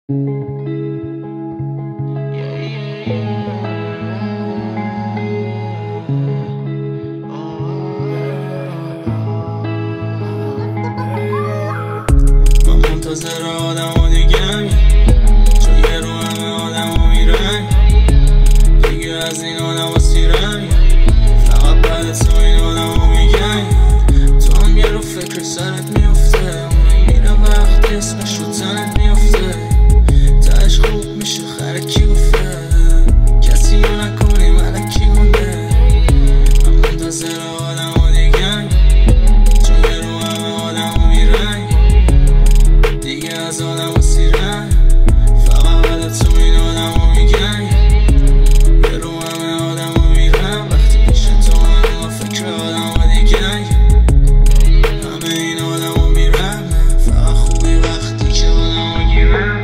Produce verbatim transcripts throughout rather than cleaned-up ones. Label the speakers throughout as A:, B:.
A: منتظر آدم و دیگم، چون یه رو همه آدم و میرن دیگه، از این آدم و سیرم. فقط بعد تو این آدم و میگن تو هم یه رو فکر سرت میفته، اونم میره وقتی اسمش رو تنت میفته. تاش خوب میشه خرکی گفته، کسی رو نکنی ملکی گنده. من منتظر آدم و دیگم، چون یه رو همه آدم و میرن دیگه، از آدم و سیرم. فقط بعد تو این آدم و میگن یه رو همه آدم و میرن. وقتی پیش تو من و فکر آدم و دیگن، همه این آدم و میرن. فقط خوبی وقتی که آدم و گیرن.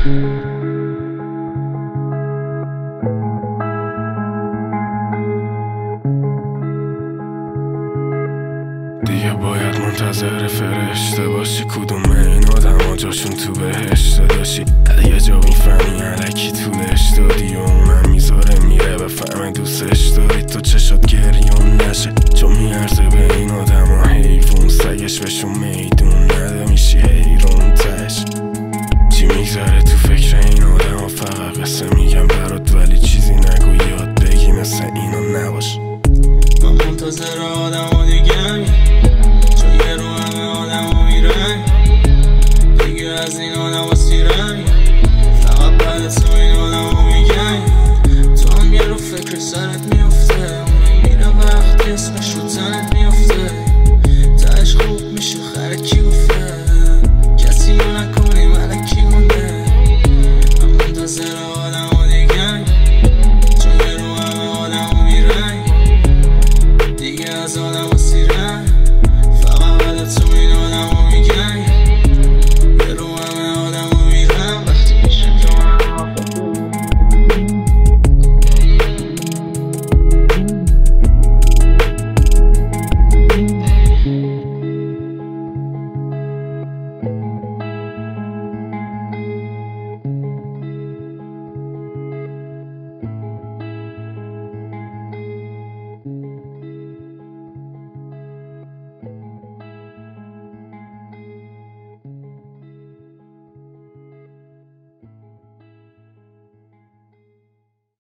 B: دیگه باید منتظر فرشته باشی، کدوم این آدم ها جاشون تو بهشته داشتی. یه جا میفهمی علکی طولش دادی و اونم میذاره میره بفهمه دوستش داری. تو چشات گریون نشه چون میارزه به این آدم ها حیوون. سگش بهشون میدون نده میشی حیرون تش. چی میگذره تو فکر این آدم ها؟ فقط قصه میگم برات ولی چیزی نگو، یاد بگی مثل اینا نباش.
A: من منتظر آدم و دیگم، چون یه رو همه آدم و میرن دیگه، از این آدم و سیرم. فقط بعد تو این آدم و میگن تو هم یه رو فکر سرت میفته، اونم میره وقتی اسمش رو تنت میفته. تاش خوب میشه خرکی گفته.